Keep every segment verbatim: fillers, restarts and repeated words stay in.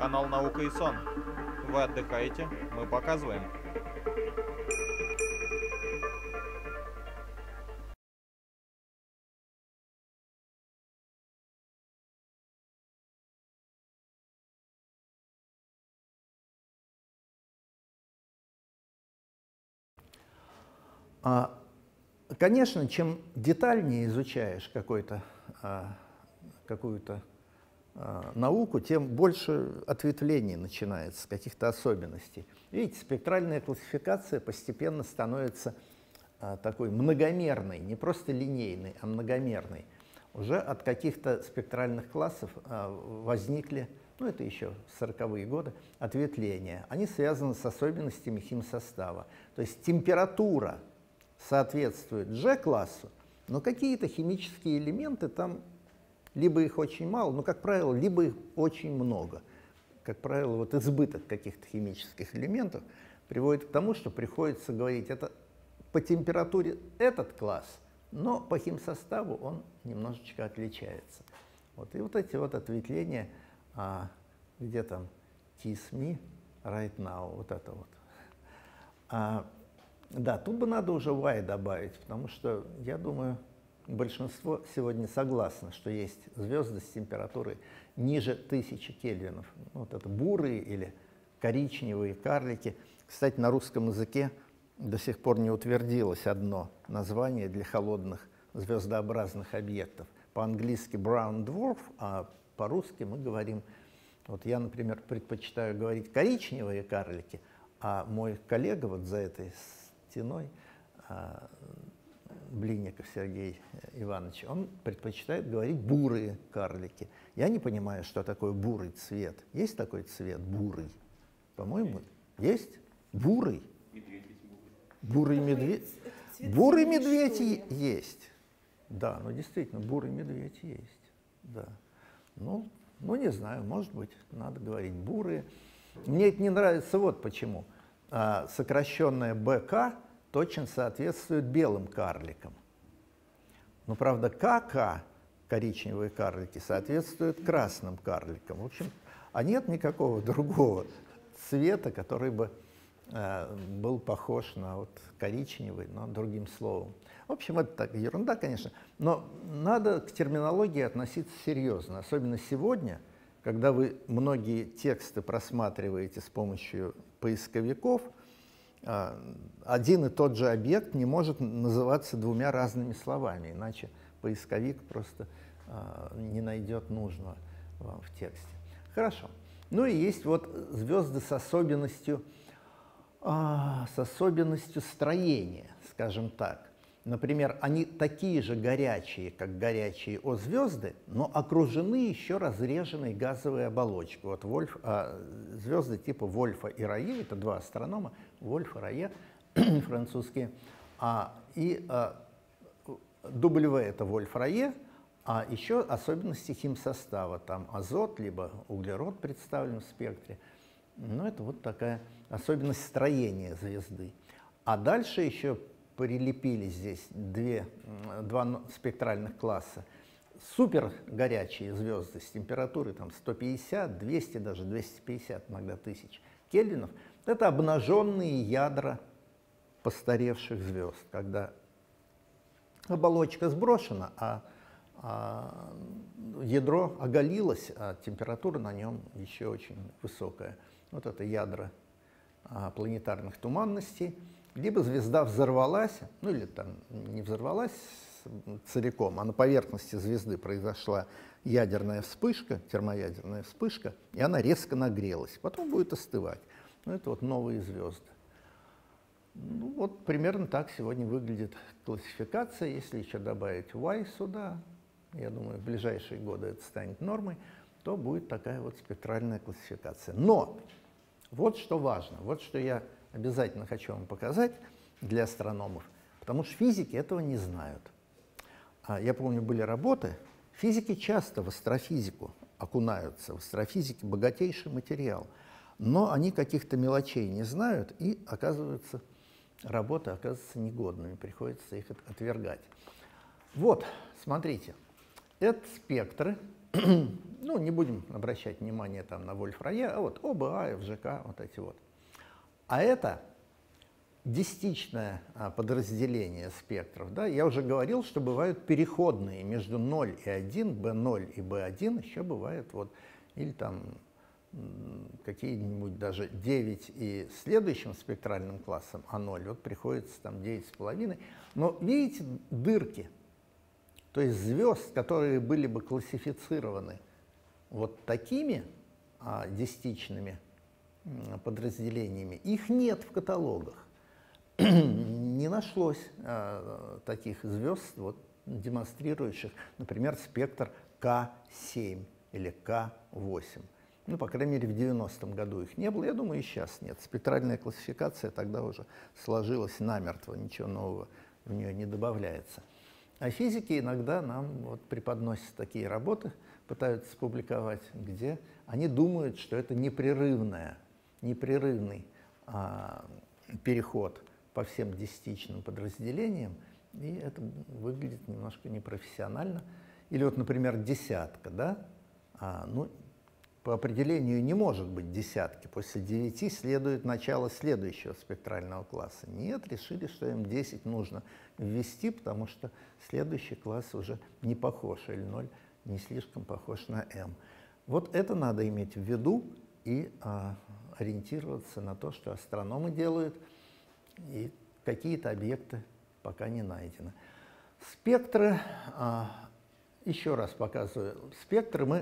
канал «Наука и сон». Вы отдыхаете, мы показываем. А, конечно, чем детальнее изучаешь какой-то, а, какую-то а, науку, тем больше ответвлений начинается, каких-то особенностей. Видите, спектральная классификация постепенно становится а, такой многомерной, не просто линейной, а многомерной. Уже от каких-то спектральных классов а, возникли, ну это еще сороковые годы, ответвления. Они связаны с особенностями химсостава. То есть температура соответствует G-классу, но какие-то химические элементы там, либо их очень мало, но, как правило, либо их очень много. Как правило, вот избыток каких-то химических элементов приводит к тому, что приходится говорить, это по температуре этот класс, но по химсоставу он немножечко отличается. Вот. И вот эти вот ответвления, а, где там tease me right now, вот это вот. А, Да, тут бы надо уже Y добавить, потому что, я думаю, большинство сегодня согласно, что есть звезды с температурой ниже тысячи кельвинов. Вот это бурые или коричневые карлики. Кстати, на русском языке до сих пор не утвердилось одно название для холодных звездообразных объектов. По-английски brown dwarf, а по-русски мы говорим, вот я, например, предпочитаю говорить коричневые карлики, а мой коллега вот за этой стеной, Блинников Сергей Иванович, он предпочитает говорить бурые карлики. Я не понимаю, что такое бурый цвет. Есть такой цвет бурый? По-моему, есть. Бурый. Медведь ведь Бурый бурый. медведь. Бурый медведь есть. Да, ну действительно, бурый медведь есть. Да. Ну, ну, не знаю, может быть, надо говорить бурые. Мне это не нравится вот почему. А, сокращенное БК точно соответствует белым карликам. Но, правда, КК, коричневые карлики, соответствуют красным карликам. В общем, а нет никакого другого цвета, который бы э, был похож на вот коричневый, но другим словом. В общем, это так, ерунда, конечно, но надо к терминологии относиться серьезно, особенно сегодня, когда вы многие тексты просматриваете с помощью поисковиков. Один и тот же объект не может называться двумя разными словами, иначе поисковик просто не найдет нужного вам в тексте. Хорошо. Ну и есть вот звезды с особенностью, с особенностью строения, скажем так. Например, они такие же горячие, как горячие О-звезды, но окружены еще разреженной газовой оболочкой. Вот Вольф, а, звезды типа Вольфа и Рае, это два астронома, Вольф и Рае, французские, а, и а, W это Вольф-Рае, а еще особенности химсостава, там азот, либо углерод представлен в спектре. Ну, это вот такая особенность строения звезды. А дальше еще прилепили здесь две, два спектральных класса. Супер горячие звезды с температурой там, сто пятьдесят, двести, даже двести пятьдесят иногда тысяч кельвинов. Это обнаженные ядра постаревших звезд, когда оболочка сброшена, а, а ядро оголилось, а температура на нем еще очень высокая. Вот это ядра а, планетарных туманностей. Либо звезда взорвалась, ну или там не взорвалась целиком, а на поверхности звезды произошла ядерная вспышка, термоядерная вспышка, и она резко нагрелась, потом будет остывать. Ну, это вот новые звезды. Ну, вот примерно так сегодня выглядит классификация. Если еще добавить Y сюда, я думаю, в ближайшие годы это станет нормой, то будет такая вот спектральная классификация. Но вот что важно, вот что я обязательно хочу вам показать для астрономов, потому что физики этого не знают. Я помню, были работы, физики часто в астрофизику окунаются, в астрофизике богатейший материал, но они каких-то мелочей не знают, и оказываются, работы оказываются негодными, приходится их отвергать. Вот, смотрите, это спектры, Ну, не будем обращать внимание там на Вольф-Рае, а вот ОБА, ФЖК, вот эти вот. А это десятичное а, подразделение спектров. Да? Я уже говорил, что бывают переходные между ноль и один, бэ ноль и бэ один, еще бывают вот, или там какие-нибудь даже девять и следующим спектральным классом а ноль, вот приходится там девять с половиной. Но видите дырки, то есть звезд, которые были бы классифицированы вот такими а, десятичными а, подразделениями, их нет в каталогах. Не нашлось а, таких звезд, вот, демонстрирующих, например, спектр ка семь или ка восемь. Ну, по крайней мере, в девяностом году их не было, я думаю, и сейчас нет. Спектральная классификация тогда уже сложилась намертво, ничего нового в нее не добавляется. А физики иногда нам вот преподносят такие работы, пытаются публиковать, где они думают, что это непрерывная, непрерывный а, переход по всем десятичным подразделениям, и это выглядит немножко непрофессионально. Или вот, например, десятка, да? А, ну, по определению не может быть десятки. После девяти следует начало следующего спектрального класса. Нет, решили, что эм десять нужно ввести, потому что следующий класс уже не похож, эль ноль не слишком похож на M. Вот это надо иметь в виду и а, ориентироваться на то, что астрономы делают, и какие-то объекты пока не найдены. Спектры, а, еще раз показываю, спектры мы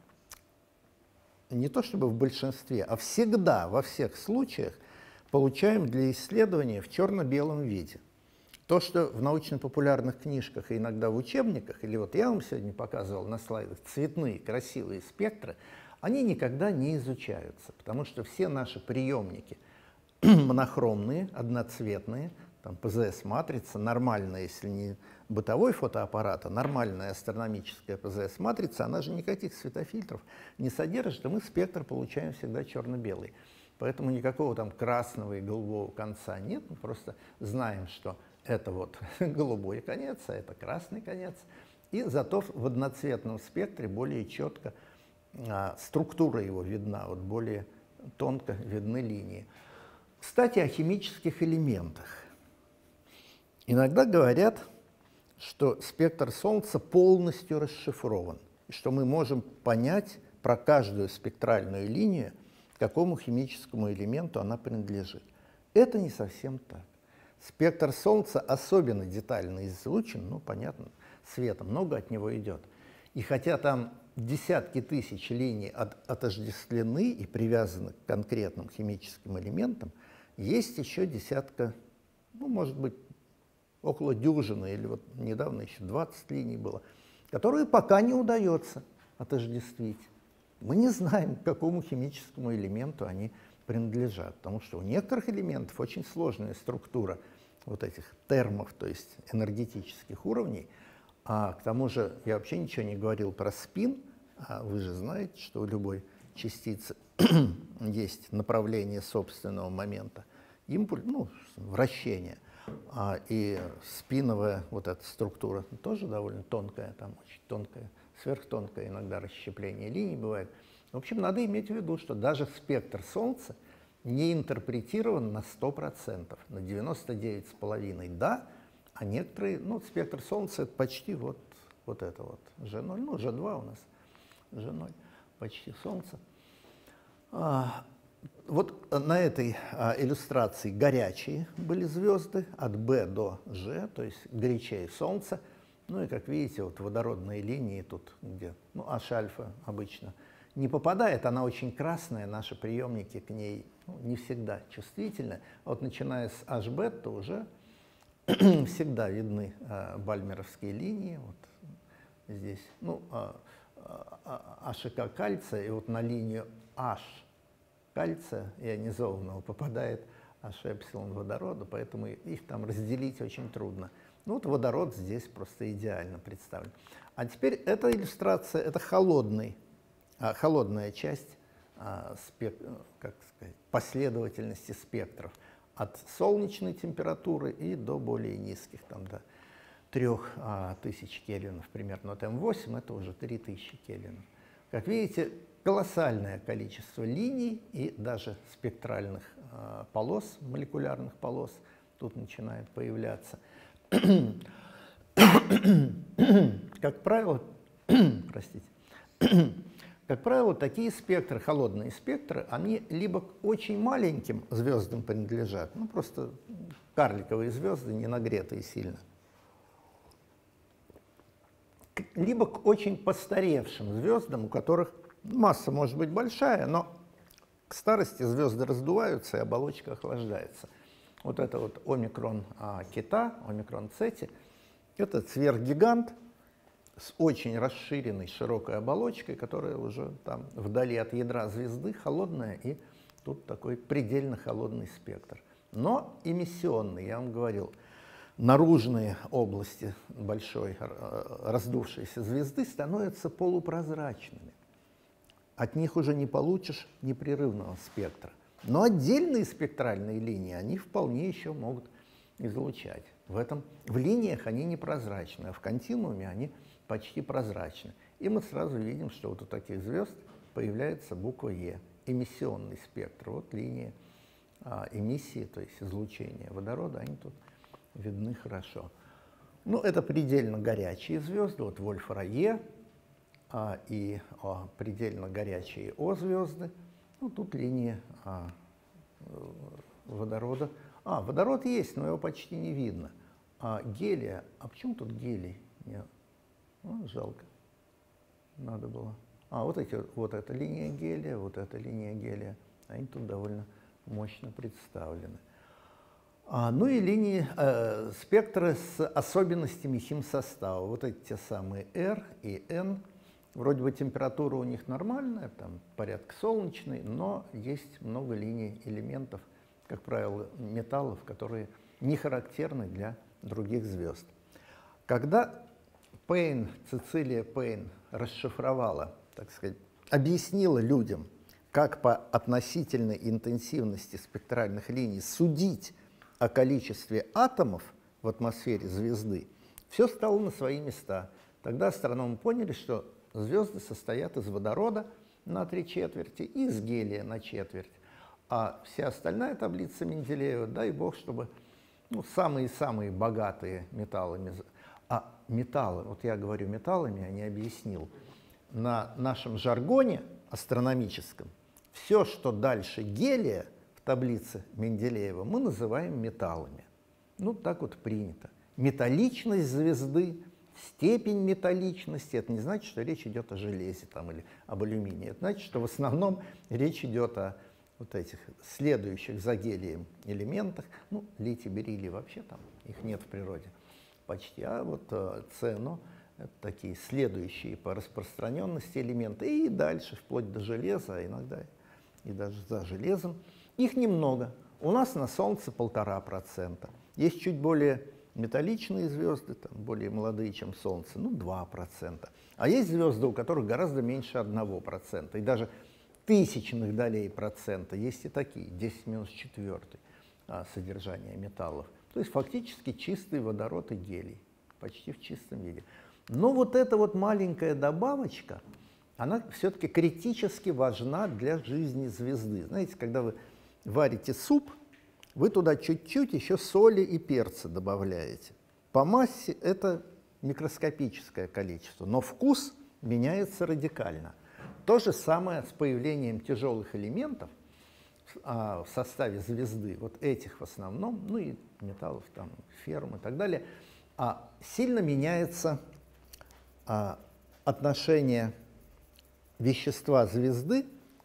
не то чтобы в большинстве, а всегда, во всех случаях получаем для исследования в черно-белом виде. То, что в научно-популярных книжках и иногда в учебниках, или вот я вам сегодня показывал на слайдах цветные, красивые спектры, они никогда не изучаются, потому что все наши приемники монохромные, одноцветные, там пэ зэ эс-матрица, нормальная, если не бытовой фотоаппарат, а нормальная астрономическая пэ зэ эс-матрица, она же никаких светофильтров не содержит, и мы спектр получаем всегда черно-белый. Поэтому никакого там красного и голубого конца нет, мы просто знаем, что это вот голубой конец, а это красный конец. И зато в одноцветном спектре более четко а, структура его видна, вот более тонко видны линии. Кстати, о химических элементах. Иногда говорят, что спектр Солнца полностью расшифрован, и что мы можем понять про каждую спектральную линию, к какому химическому элементу она принадлежит. Это не совсем так. Спектр Солнца особенно детально изучен, ну, понятно, света много от него идет. И хотя там десятки тысяч линий от, отождествлены и привязаны к конкретным химическим элементам, есть еще десятка, ну, может быть, около дюжины, или вот недавно еще двадцать линий было, которые пока не удается отождествить. Мы не знаем, к какому химическому элементу они принадлежат, потому что у некоторых элементов очень сложная структура вот этих термов, то есть энергетических уровней. А к тому же я вообще ничего не говорил про спин, а вы же знаете, что у любой частицы есть направление собственного момента, импульс, ну, вращение. А, и спиновая вот эта структура тоже довольно тонкая, там очень тонкая, сверхтонкое иногда расщепление линий бывает. В общем, надо иметь в виду, что даже спектр Солнца не интерпретирован на сто процентов, на девяносто девять с половиной да, а некоторые, ну, спектр Солнца это почти вот, вот это вот, жэ ноль, ну, жэ два у нас, жэ ноль, почти Солнце. А, вот на этой а, иллюстрации горячие были звезды от Б до Ж, то есть горячее Солнце. Ну и, как видите, вот водородные линии тут, где, ну, H-альфа обычно не попадает, она очень красная, наши приемники к ней, ну, не всегда чувствительны. А вот начиная с H-бета уже всегда видны а, бальмеровские линии, вот здесь, ну, а, а, АШК кальция, и вот на линию H кальция ионизованного попадает H-эпсилон водорода, поэтому их там разделить очень трудно. Ну вот водород здесь просто идеально представлен. А теперь эта иллюстрация, это холодный, а, холодная часть а, спек, как сказать, последовательности спектров от солнечной температуры и до более низких, там до трех тысяч кельвинов примерно. Вот эм восемь это уже три тысячи кельвинов. Как видите, колоссальное количество линий и даже спектральных э, полос, молекулярных полос тут начинает появляться. Как правило, простите, как правило, такие спектры, холодные спектры, они либо к очень маленьким звездам принадлежат, ну просто карликовые звезды, не нагретые сильно, либо к очень постаревшим звездам, у которых масса может быть большая, но к старости звезды раздуваются и оболочка охлаждается. Вот это вот омикрон а, Кита, омикрон Цети, это сверхгигант с очень расширенной широкой оболочкой, которая уже там вдали от ядра звезды, холодная, и тут такой предельно холодный спектр. Но эмиссионный, я вам говорил, наружные области большой раздувшейся звезды становятся полупрозрачными. От них уже не получишь непрерывного спектра. Но отдельные спектральные линии, они вполне еще могут излучать. В, этом, в линиях они непрозрачны, а в континууме они почти прозрачны. И мы сразу видим, что вот у таких звезд появляется буква Е, эмиссионный спектр. Вот линии а, эмиссии, то есть излучения водорода, они тут видны хорошо. Ну, это предельно горячие звезды, вот Вольфра Е а, и а, предельно горячие О звезды. Ну, тут линии а, водорода. А, водород есть, но его почти не видно. А гелия, а почему тут гелий? Нет. Ну, жалко. Надо было. А, вот, эти, вот эта линия гелия, вот эта линия гелия. Они тут довольно мощно представлены. А, ну и линии, э, спектры с особенностями химсостава. Вот эти те самые R и N. Вроде бы температура у них нормальная, там порядка солнечной, но есть много линий элементов, как правило, металлов, которые не характерны для других звезд. Когда Пейн, Цицилия Пейн расшифровала, так сказать, объяснила людям, как по относительной интенсивности спектральных линий судить о количестве атомов в атмосфере звезды, все стало на свои места. Тогда астрономы поняли, что звезды состоят из водорода на три четверти и из гелия на четверть. А вся остальная таблица Менделеева, дай бог, чтобы ну, самые-самые богатые металлами. А металлы, вот я говорю металлами, а не объяснил. На нашем жаргоне астрономическом все, что дальше гелия в таблице Менделеева, мы называем металлами. Ну, так вот принято. Металличность звезды, степень металличности, это не значит, что речь идет о железе там, или об алюминии. Это значит, что в основном речь идет о вот этих следующих за гелием элементах. Ну, литий, бериллий вообще там, их нет в природе почти. А вот э, цено — это такие следующие по распространенности элементы. И дальше, вплоть до железа, а иногда и даже за железом. Их немного. У нас на Солнце полтора процента. Есть чуть более металличные звезды, там, более молодые, чем Солнце, ну, два процента. А есть звезды, у которых гораздо меньше одного процента. И даже тысячных долей процента есть и такие, десять минус четвертый а, содержание металлов. То есть фактически чистый водород и гелий, почти в чистом виде. Но вот эта вот маленькая добавочка, она все-таки критически важна для жизни звезды. Знаете, когда вы варите суп, вы туда чуть-чуть еще соли и перца добавляете. По массе это микроскопическое количество, но вкус меняется радикально. То же самое с появлением тяжелых элементов а, в составе звезды, вот этих в основном, ну и металлов, там, ферм и так далее, а, сильно меняется а, отношение вещества звезды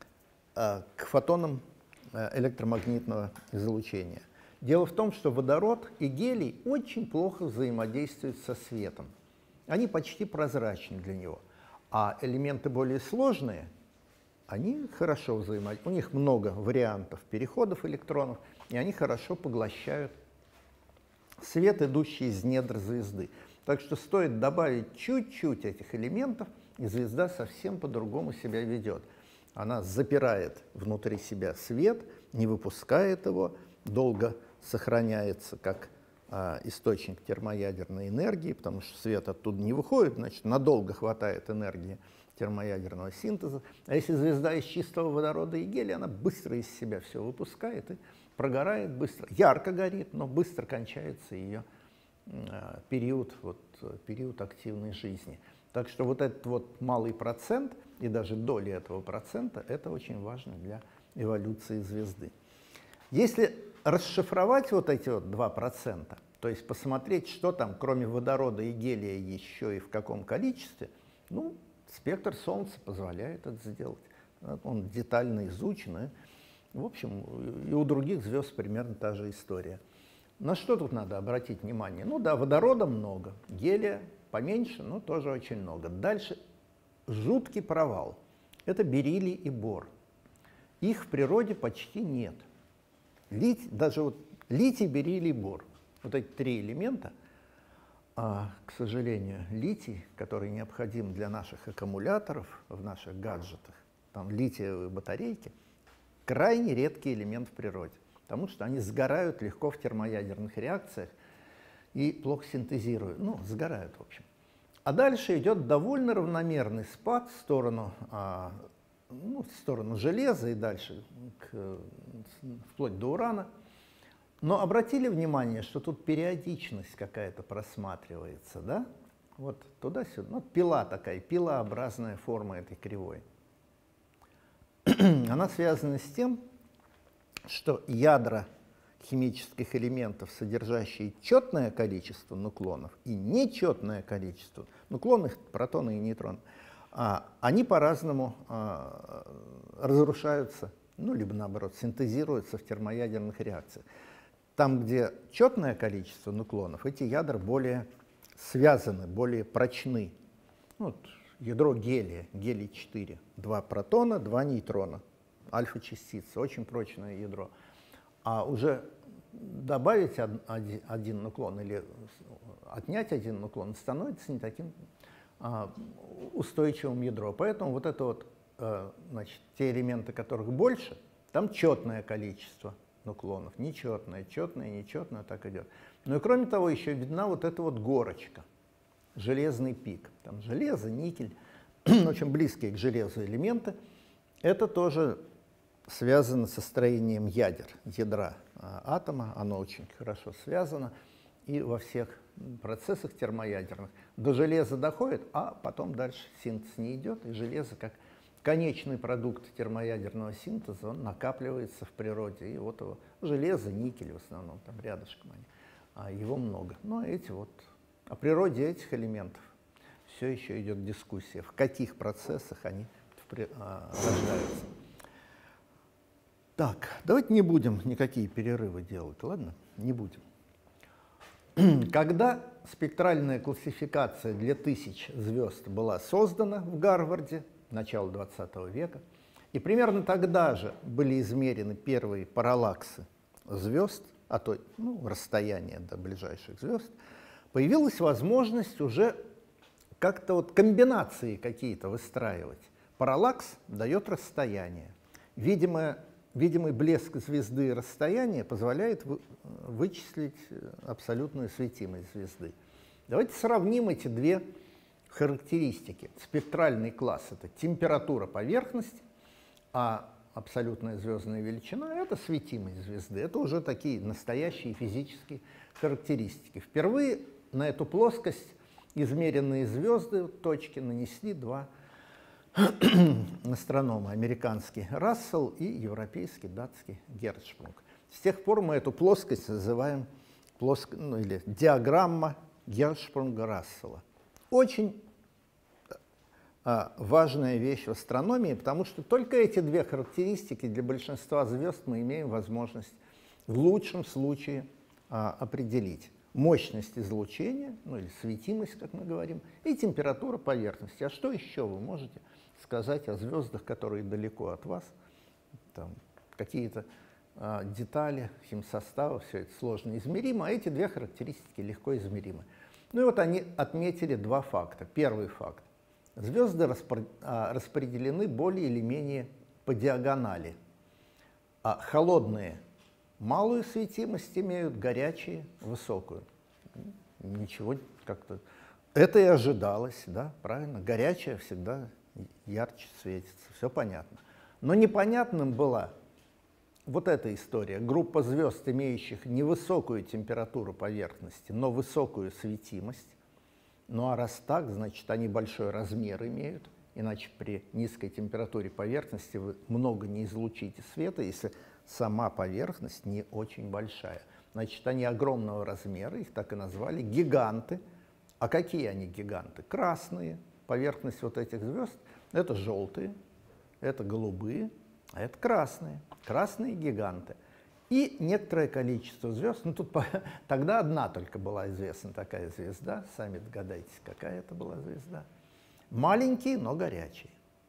а, к фотонам электромагнитного излучения. Дело в том, что водород и гелий очень плохо взаимодействуют со светом. Они почти прозрачны для него. А элементы более сложные, они хорошо взаимодействуют. У них много вариантов переходов электронов, и они хорошо поглощают свет, идущий из недр звезды. Так что стоит добавить чуть-чуть этих элементов, и звезда совсем по-другому себя ведет. Она запирает внутри себя свет, не выпускает его, долго сохраняется как а, источник термоядерной энергии, потому что свет оттуда не выходит, значит, надолго хватает энергии термоядерного синтеза. А если звезда из чистого водорода и гелия, она быстро из себя все выпускает и прогорает быстро. Ярко горит, но быстро кончается ее э, период, вот, период активной жизни. Так что вот этот вот малый процент и даже доли этого процента, это очень важно для эволюции звезды. Если расшифровать вот эти вот два процента, то есть посмотреть, что там, кроме водорода и гелия, еще и в каком количестве, ну, спектр Солнца позволяет это сделать. Он детально изучен, и, в общем, и у других звезд примерно та же история. На что тут надо обратить внимание? Ну да, водорода много, гелия поменьше, но тоже очень много. Дальше жуткий провал. Это бериллий и бор. Их в природе почти нет. Литий, даже вот литий, бериллий, бор. Вот эти три элемента, а, к сожалению, литий, который необходим для наших аккумуляторов в наших гаджетах, там литиевые батарейки, крайне редкий элемент в природе, потому что они сгорают легко в термоядерных реакциях и плохо синтезируют, ну, сгорают, в общем. А дальше идет довольно равномерный спад в сторону, а, ну, в сторону железа и дальше к, вплоть до урана. Но обратили внимание, что тут периодичность какая-то просматривается, да? Вот туда-сюда. Ну, пила такая, пилообразная форма этой кривой. Она связана с тем, что ядра химических элементов, содержащие четное количество нуклонов и нечетное количество нуклонов, протоны и нейтроны, а, они по-разному а, разрушаются, ну, либо наоборот, синтезируются в термоядерных реакциях. Там, где четное количество нуклонов, эти ядра более связаны, более прочны. Вот ядро гелия, гелий четыре, два протона, два нейтрона, альфа-частица, очень прочное ядро. А уже добавить один, один нуклон или отнять один нуклон становится не таким а, устойчивым ядро. Поэтому вот это вот, а, значит, те элементы, которых больше, там четное количество нуклонов, нечетное, четное, нечетное, так идет. Ну и кроме того, еще видна вот эта вот горочка, железный пик. Там железо, никель, очень близкие к железу элементы. Это тоже связано со строением ядер, ядра а, атома, оно очень хорошо связано. И во всех процессах термоядерных до железа доходит, а потом дальше синтез не идет, и железо как конечный продукт термоядерного синтеза, он накапливается в природе. И вот его железо, никель в основном, там рядышком они, а его много. Но эти вот, о природе этих элементов все еще идет дискуссия, в каких процессах они а, рождаются. Так, давайте не будем никакие перерывы делать, ладно? Не будем. Когда спектральная классификация для тысяч звезд была создана в Гарварде, начала двадцатого века, и примерно тогда же были измерены первые параллаксы звезд, а то, ну, расстояние до ближайших звезд, появилась возможность уже как-то вот комбинации какие-то выстраивать. Параллакс дает расстояние. Видимое, видимый блеск звезды и расстояние позволяет вы, вычислить абсолютную светимость звезды. Давайте сравним эти две характеристики. Спектральный класс — это температура поверхности, а абсолютная звездная величина — это светимость звезды. Это уже такие настоящие физические характеристики. Впервые на эту плоскость измеренные звезды, точки, нанесли два астронома, американский Рассел и европейский, датский Герцшпруг. С тех пор мы эту плоскость называем плоск... ну, или диаграмма Герцшпрунга-Рассела. Очень а, важная вещь в астрономии, потому что только эти две характеристики для большинства звезд мы имеем возможность в лучшем случае а, определить. Мощность излучения, ну или светимость, как мы говорим, и температура поверхности. А что еще вы можете сказать о звездах, которые далеко от вас? Там какие-то а, детали, химсостава, все это сложно измеримо, а эти две характеристики легко измеримы. Ну и вот они отметили два факта. Первый факт. Звезды распро- а, распределены более или менее по диагонали. А холодные малую светимость имеют, горячие высокую. Ничего как-то... Это и ожидалось, да, правильно? Горячая всегда ярче светится, все понятно. Но непонятным была вот эта история. Группа звезд, имеющих невысокую температуру поверхности, но высокую светимость. Ну а раз так, значит, они большой размер имеют, иначе при низкой температуре поверхности вы много не излучите света, если сама поверхность не очень большая. Значит, они огромного размера, их так и назвали, гиганты. А какие они гиганты? Красные. Поверхность вот этих звезд — это желтые, это голубые, а это красные. Красные гиганты. И некоторое количество звезд, ну тут по, тогда одна только была известна такая звезда, сами догадайтесь, какая это была звезда. Маленькие, но горячие.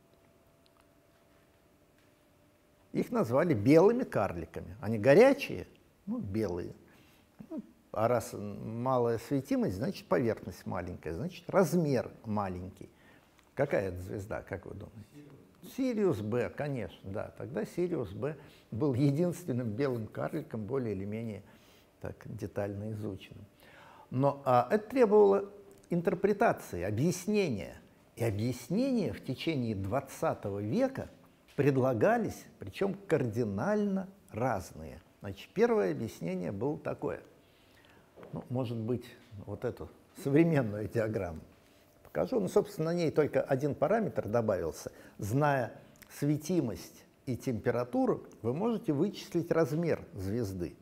Их назвали белыми карликами. Они горячие, ну, белые. Ну, а раз малая светимость, значит поверхность маленькая, значит размер маленький. Какая это звезда, как вы думаете? Сириус Б, конечно, да. Тогда Сириус Б был единственным белым карликом, более или менее так детально изученным. Но а, это требовало интерпретации, объяснения. И объяснения в течение двадцатого века предлагались, причем кардинально разные. Значит, первое объяснение было такое. Ну, может быть, вот эту современную диаграмму покажу. Ну, собственно, на ней только один параметр добавился. Зная светимость и температуру, вы можете вычислить размер звезды.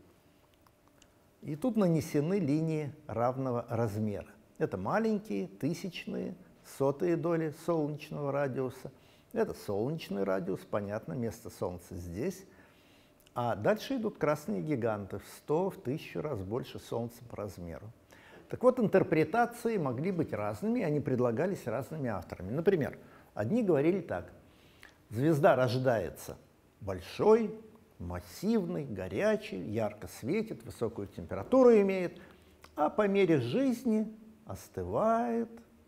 И тут нанесены линии равного размера. Это маленькие, тысячные, сотые доли солнечного радиуса. Это солнечный радиус, понятно, место Солнца здесь. А дальше идут красные гиганты в сто, в тысячу раз больше Солнца по размеру. Так вот, интерпретации могли быть разными, они предлагались разными авторами. Например, одни говорили так. Звезда рождается большой, массивной, горячей, ярко светит, высокую температуру имеет, а по мере жизни остывает,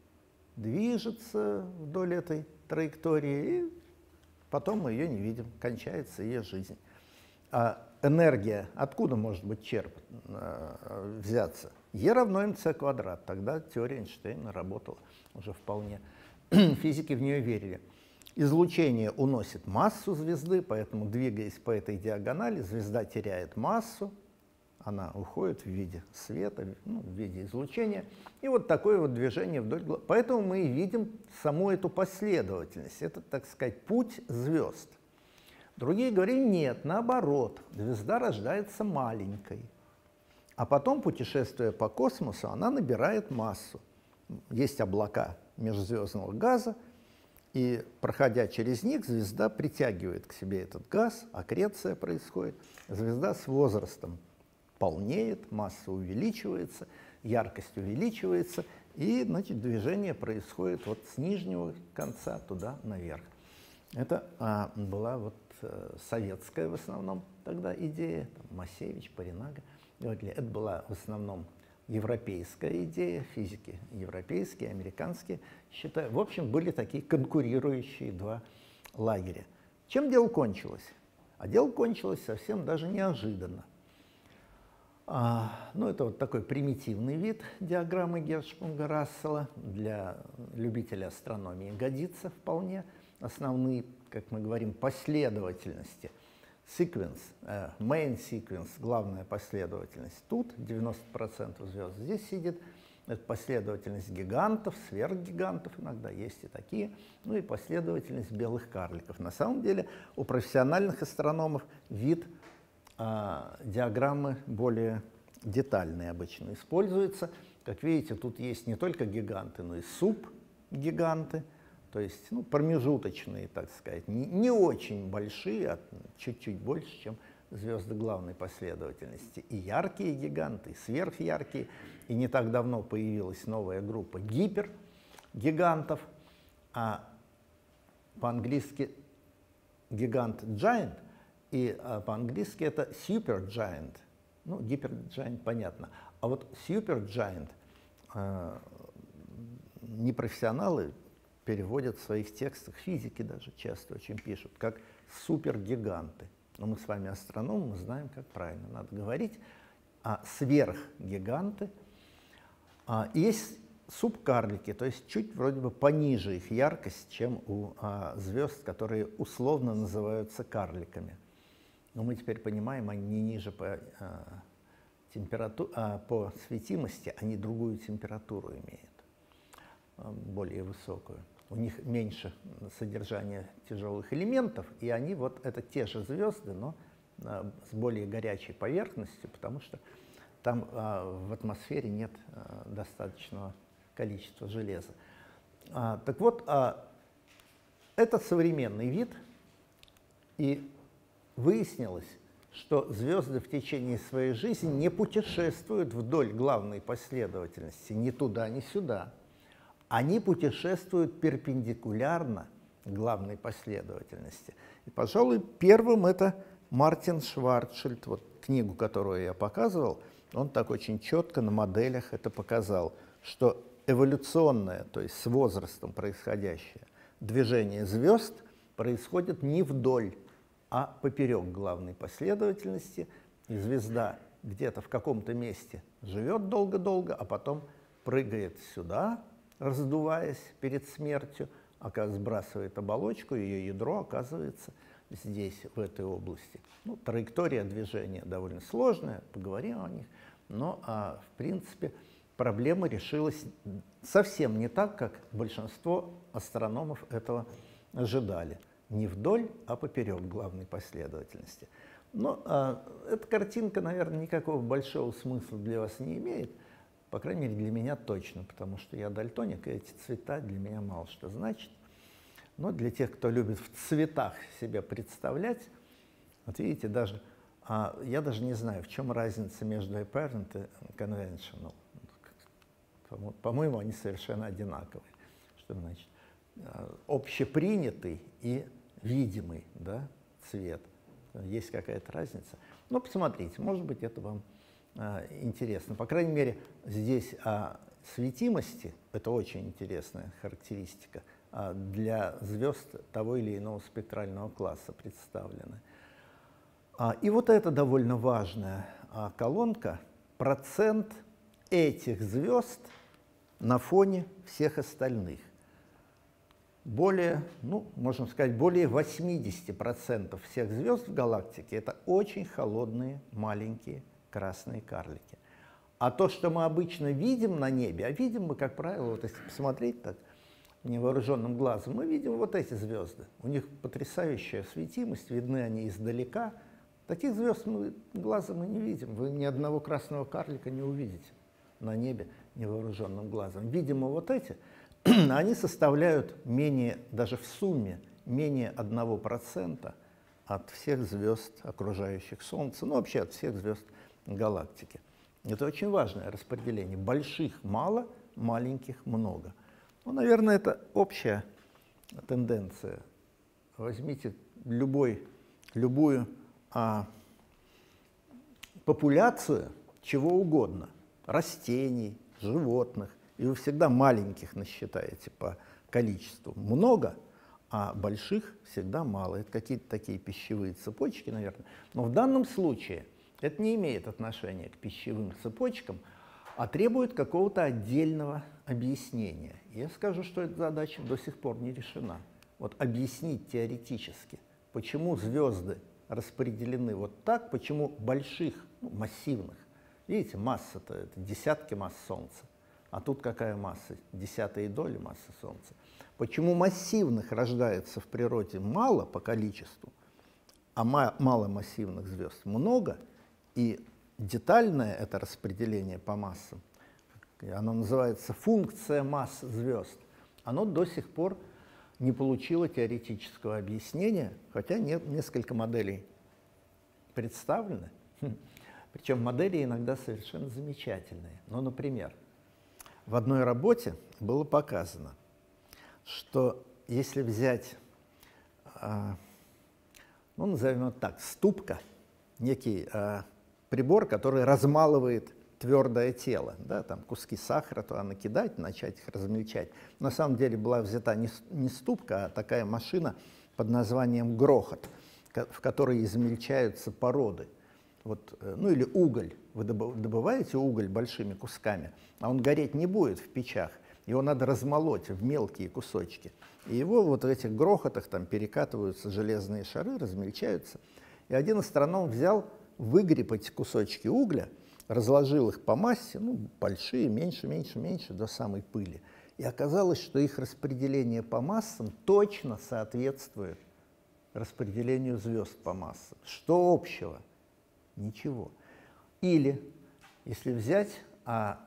движется вдоль этой траектории, и потом мы ее не видим, кончается ее жизнь. А энергия откуда может быть черпать, взяться? Е равно МЦ квадрат. Тогда теория Эйнштейна работала уже вполне. Физики в нее верили. Излучение уносит массу звезды, поэтому, двигаясь по этой диагонали, звезда теряет массу, она уходит в виде света, ну, в виде излучения. И вот такое вот движение вдоль глаз. Поэтому мы и видим саму эту последовательность. Это, так сказать, путь звезд. Другие говорили, нет, наоборот, звезда рождается маленькой. А потом, путешествуя по космосу, она набирает массу. Есть облака межзвездного газа, и, проходя через них, звезда притягивает к себе этот газ, аккреция происходит. Звезда с возрастом полнеет, масса увеличивается, яркость увеличивается, и, значит, движение происходит вот с нижнего конца туда наверх. Это а, была вот а, советская в основном тогда идея, там, Масевич, Паринага. Говорили, это была в основном европейская идея, физики европейские, американские, считаю. В общем, были такие конкурирующие два лагеря. Чем дело кончилось? А дело кончилось совсем даже неожиданно. А, ну, это вот такой примитивный вид диаграммы Герцшпрунга-Рассела. Для любителя астрономии годится вполне. Основные, как мы говорим, последовательности. Sequence, э, main sequence, главная последовательность тут, девяносто процентов звезд здесь сидит. Это последовательность гигантов, сверхгигантов, иногда есть и такие, ну и последовательность белых карликов. На самом деле у профессиональных астрономов вид э, диаграммы более детальный обычно используется. Как видите, тут есть не только гиганты, но и субгиганты. То есть, ну, промежуточные, так сказать, не, не очень большие, а чуть-чуть больше, чем звезды главной последовательности. И яркие гиганты, и сверхяркие. И не так давно появилась новая группа гипергигантов, а по-английски гигант giant, и а по-английски это supergiant. Ну, гипергигант понятно. А вот supergiant э, непрофессионалы переводят в своих текстах, физики даже часто очень пишут, как супергиганты. Но мы с вами астрономы, мы знаем, как правильно надо говорить. А сверхгиганты. А есть субкарлики, то есть чуть вроде бы пониже их яркость, чем у а, звезд, которые условно называются карликами. Но мы теперь понимаем, они не ниже по, а, температу, а, по светимости, они другую температуру имеют, а, более высокую. У них меньше содержания тяжелых элементов, и они вот это те же звезды, но а, с более горячей поверхностью, потому что там а, в атмосфере нет а, достаточного количества железа. А, так вот, а, это современный вид, и выяснилось, что звезды в течение своей жизни не путешествуют вдоль главной последовательности, ни туда, ни сюда. Они путешествуют перпендикулярно главной последовательности. И, пожалуй, первым это Мартин Шварцшильд, вот книгу, которую я показывал, он так очень четко на моделях это показал, что эволюционное, то есть с возрастом происходящее движение звезд происходит не вдоль, а поперек главной последовательности, и звезда где-то в каком-то месте живет долго-долго, а потом прыгает сюда, раздуваясь перед смертью, сбрасывает оболочку, ее ядро оказывается здесь, в этой области. Ну, траектория движения довольно сложная, поговорим о них, но, а, в принципе, проблема решилась совсем не так, как большинство астрономов этого ожидали. Не вдоль, а поперек главной последовательности. Но а, эта картинка, наверное, никакого большого смысла для вас не имеет, по крайней мере, для меня точно, потому что я дальтоник, и эти цвета для меня мало что значат. Но для тех, кто любит в цветах себя представлять, вот видите, даже, а, я даже не знаю, в чем разница между apparent и conventional. По-моему, они совершенно одинаковые. Что значит? Общепринятый и видимый, да, цвет. Есть какая-то разница? Ну, посмотрите, может быть, это вам а, интересно. По крайней мере, здесь о светимости, это очень интересная характеристика, а, для звезд того или иного спектрального класса представлены. А, и вот это довольно важная а, колонка, процент этих звезд на фоне всех остальных. Более, ну, можно сказать, более восьмидесяти процентов всех звезд в галактике — это очень холодные, маленькие красные карлики. А то, что мы обычно видим на небе, а видим мы, как правило, вот если посмотреть так невооруженным глазом, мы видим вот эти звезды. У них потрясающая светимость, видны они издалека. Таких звезд мы глазом и не видим. Вы ни одного красного карлика не увидите на небе невооруженным глазом. Видимо, вот эти, они составляют менее, даже в сумме, менее одного процента от всех звезд, окружающих Солнце, ну вообще от всех звезд галактики. Это очень важное распределение. Больших мало, маленьких много. Ну, наверное, это общая тенденция. Возьмите любой, любую а, популяцию чего угодно, растений, животных, и вы всегда маленьких насчитаете по количеству много, а больших всегда мало. Это какие-то такие пищевые цепочки, наверное. Но в данном случае это не имеет отношения к пищевым цепочкам, а требует какого-то отдельного объяснения. Я скажу, что эта задача до сих пор не решена. Вот объяснить теоретически, почему звезды распределены вот так, почему больших, ну, массивных, видите, масса-то это десятки масс Солнца, а тут какая масса? Десятые доли массы Солнца. Почему массивных рождается в природе мало по количеству, а маломассивных звезд много, и детальное это распределение по массам, оно называется функция масс звезд, оно до сих пор не получило теоретического объяснения, хотя нет, несколько моделей представлены. Причем модели иногда совершенно замечательные. Ну, например, в одной работе было показано, что если взять, ну, назовем это так, ступка, некий прибор, который размалывает твердое тело, да, там куски сахара туда накидать, начать их размельчать. На самом деле была взята не, не ступка, а такая машина под названием грохот, в которой измельчаются породы. вот, ну или уголь, вы добываете уголь большими кусками, а он гореть не будет в печах, его надо размолоть в мелкие кусочки. И его вот в этих грохотах там перекатываются железные шары, размельчаются. И один астроном взял, выгреб эти кусочки угля, разложил их по массе, ну, большие, меньше, меньше, меньше, до самой пыли. И оказалось, что их распределение по массам точно соответствует распределению звезд по массам. Что общего? Ничего. Или, если взять а,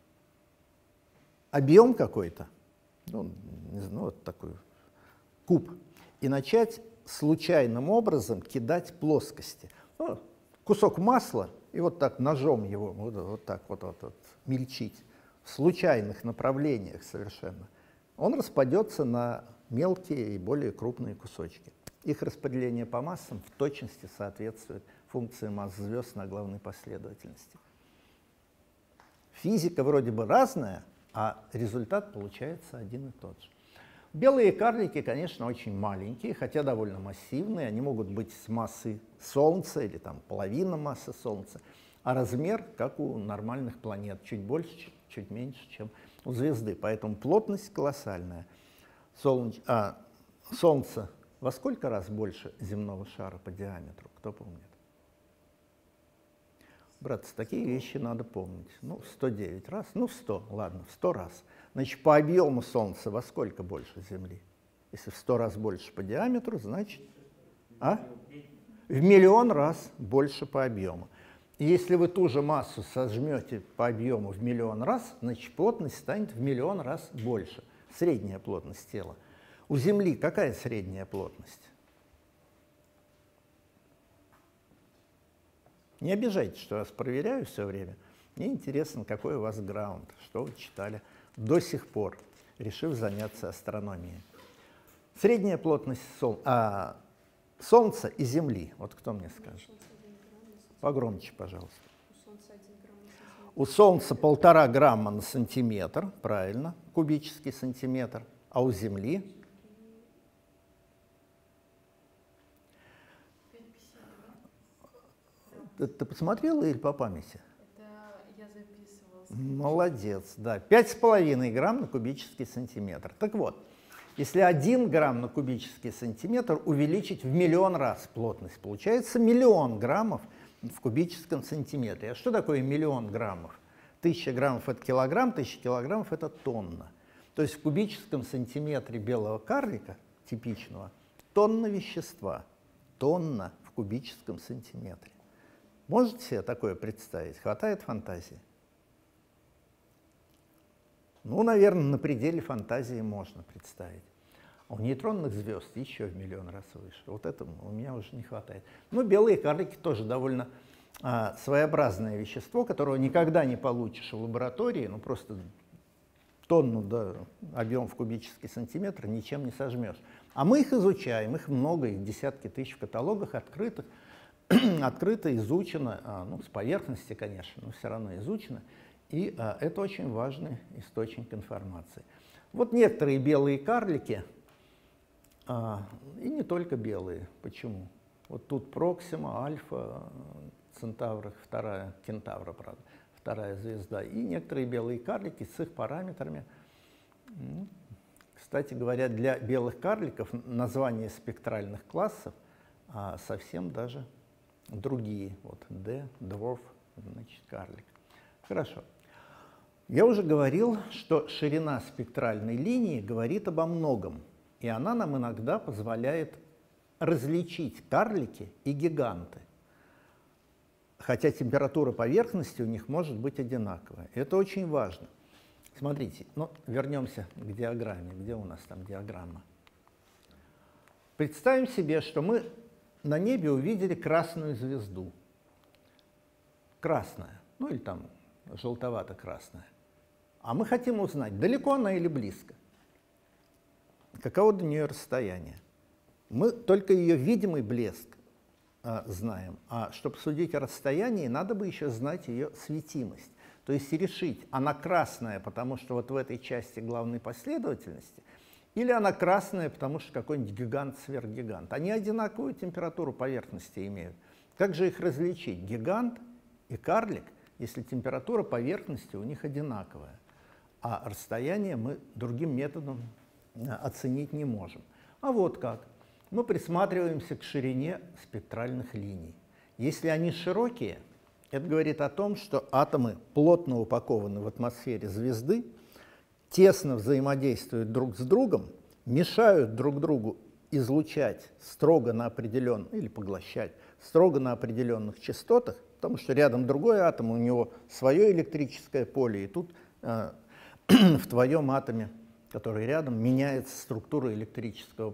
объем какой-то, ну, не знаю, вот такой куб, и начать случайным образом кидать плоскости. Ну, кусок масла, и вот так ножом его вот, вот так вот, вот, вот мельчить в случайных направлениях совершенно. Он распадется на мелкие и более крупные кусочки. Их распределение по массам в точности соответствует функции масс звезд на главной последовательности. Физика вроде бы разная, а результат получается один и тот же. Белые карлики, конечно, очень маленькие, хотя довольно массивные. Они могут быть с массой Солнца или там половина массы Солнца, а размер, как у нормальных планет, чуть больше, чуть меньше, чем у звезды. Поэтому плотность колоссальная. Солнце, а, Солнце во сколько раз больше земного шара по диаметру? Кто помнит? Братцы, такие вещи надо помнить. Ну, сто девять раз, ну, сто, ладно, в сто раз. Значит, по объему Солнца во сколько больше Земли? Если в сто раз больше по диаметру, значит, а? В миллион раз больше по объему. И если вы ту же массу сожмете по объему в миллион раз, значит, плотность станет в миллион раз больше. Средняя плотность тела. У Земли какая средняя плотность? Не обижайтесь, что я вас проверяю все время. Мне интересно, какой у вас граунд, что вы читали до сих пор, решив заняться астрономией. Средняя плотность сол... а, Солнца и Земли. Вот кто мне скажет? Погромче, пожалуйста. У Солнца полтора грамма на сантиметр, правильно, кубический сантиметр, а у Земли? Ты, ты посмотрела или по памяти? Это я записывала. Молодец, да. пять с половиной грамм на кубический сантиметр. Так вот, если один грамм на кубический сантиметр увеличить в миллион раз плотность, получается миллион граммов в кубическом сантиметре. А что такое миллион граммов? Тысяча граммов — это килограмм, тысяча килограммов — это тонна. То есть в кубическом сантиметре белого карлика, типичного, тонна вещества. Тонна в кубическом сантиметре. Можете себе такое представить? Хватает фантазии? Ну, наверное, на пределе фантазии можно представить. А у нейтронных звезд еще в миллион раз выше. Вот этого у меня уже не хватает. Но белые карлики тоже довольно а, своеобразное вещество, которого никогда не получишь в лаборатории. Ну, просто тонну, да, объем в кубический сантиметр ничем не сожмешь. А мы их изучаем, их много, их десятки тысяч в каталогах открытых. Открыто, изучено, ну, с поверхности, конечно, но все равно изучено, и а, это очень важный источник информации. Вот некоторые белые карлики, а, и не только белые. Почему? Вот тут Проксима, Альфа, Центавра, вторая, Кентавра, правда, вторая звезда, и некоторые белые карлики с их параметрами. Кстати говоря, для белых карликов название спектральных классов а, совсем даже другие. Вот D, dwarf, значит, карлик. Хорошо. Я уже говорил, что ширина спектральной линии говорит обо многом, и она нам иногда позволяет различить карлики и гиганты, хотя температура поверхности у них может быть одинаковая. Это очень важно. Смотрите, ну, вернемся к диаграмме. Где у нас там диаграмма? Представим себе, что мы на небе увидели красную звезду. Красная, ну или там желтовато-красная. А мы хотим узнать, далеко она или близко. Каково до нее расстояние. Мы только ее видимый блеск а, знаем. А чтобы судить о расстоянии, надо бы еще знать ее светимость. То есть решить, она красная, потому что вот в этой части главной последовательности, или она красная, потому что какой-нибудь гигант-сверхгигант. Они одинаковую температуру поверхности имеют. Как же их различить? Гигант и карлик, если температура поверхности у них одинаковая, а расстояние мы другим методом оценить не можем. А вот как. Мы присматриваемся к ширине спектральных линий. Если они широкие, это говорит о том, что атомы плотно упакованы в атмосфере звезды, тесно взаимодействуют друг с другом, мешают друг другу излучать строго на определенных, или поглощать строго на определенных частотах, потому что рядом другой атом, у него свое электрическое поле, и тут э, в твоем атоме, который рядом, меняется структура электрического,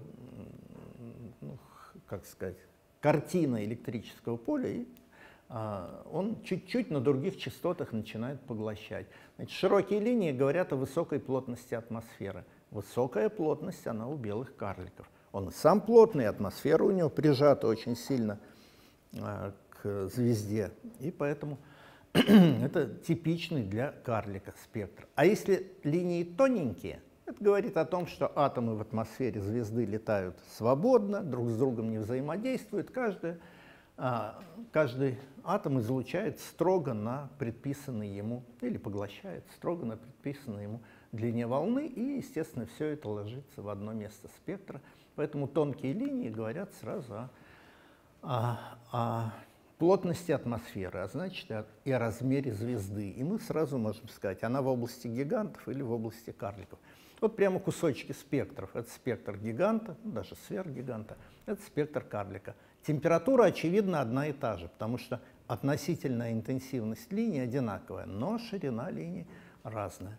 ну, как сказать, картина электрического поля, и э, он чуть-чуть на других частотах начинает поглощать. Значит, широкие линии говорят о высокой плотности атмосферы. Высокая плотность, она у белых карликов. Он сам плотный, атмосфера у него прижата очень сильно э, к звезде, и поэтому это типичный для карлика спектр. А если линии тоненькие, это говорит о том, что атомы в атмосфере звезды летают свободно, друг с другом не взаимодействуют, каждый, э, каждый атом излучает строго на предписанный ему, или поглощает строго на предписанной ему длине волны, и, естественно, все это ложится в одно место спектра. Поэтому тонкие линии говорят сразу о, о, о плотности атмосферы, а значит и о размере звезды. И мы сразу можем сказать, она в области гигантов или в области карликов. Вот прямо кусочки спектров. Это спектр гиганта, даже сверхгиганта, это спектр карлика. Температура, очевидно, одна и та же, потому что относительная интенсивность линии одинаковая, но ширина линии разная.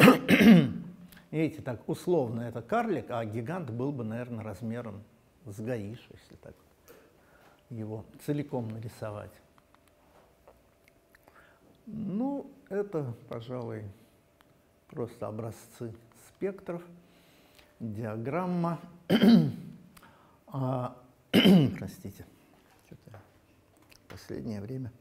Видите, так условно это карлик, а гигант был бы, наверное, размером с гаиш, если так его целиком нарисовать. Ну, это, пожалуй, просто образцы спектров, диаграмма. а, простите, что-то в последнее время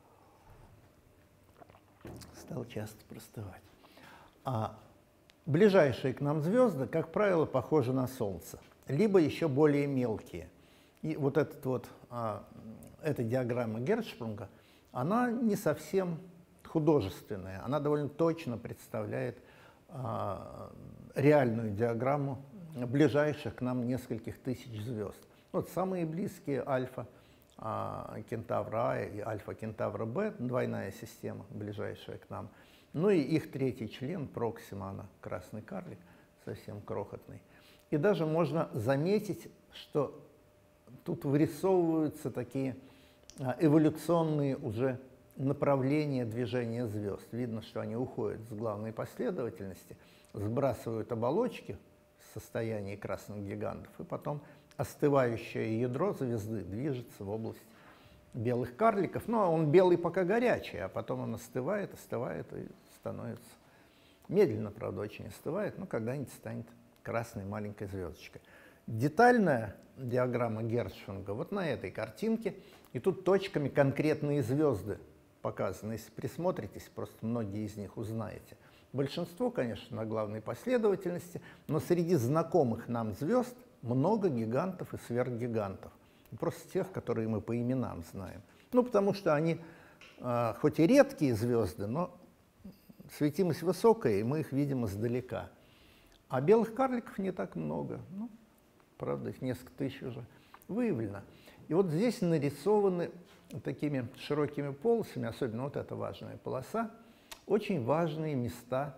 стал часто простывать. А ближайшие к нам звезды, как правило, похожи на Солнце, либо еще более мелкие. И вот, этот вот, а, эта диаграмма Герцшпрунга, она не совсем художественная, она довольно точно представляет а, реальную диаграмму ближайших к нам нескольких тысяч звезд. Вот самые близкие Альфа а, Кентавра А и Альфа Кентавра Б, двойная система, ближайшая к нам. Ну и их третий член, Проксима, она красный карлик, совсем крохотный. И даже можно заметить, что тут вырисовываются такие эволюционные уже направления движения звезд. Видно, что они уходят с главной последовательности, сбрасывают оболочки в состоянии красных гигантов, и потом остывающее ядро звезды движется в область белых карликов. Ну, а он белый пока горячий, а потом он остывает, остывает и становится медленно, правда, очень остывает, но когда-нибудь станет красной маленькой звездочкой. Детальная диаграмма Герцшпрунга вот на этой картинке, и тут точками конкретные звезды показаны. Если присмотритесь, просто многие из них узнаете. Большинство, конечно, на главной последовательности, но среди знакомых нам звезд много гигантов и сверхгигантов. Просто тех, которые мы по именам знаем. Ну, потому что они, э, хоть и редкие звезды, но светимость высокая, и мы их видим издалека. А белых карликов не так много. Ну, правда, их несколько тысяч уже выявлено. И вот здесь нарисованы такими широкими полосами, особенно вот эта важная полоса, очень важные места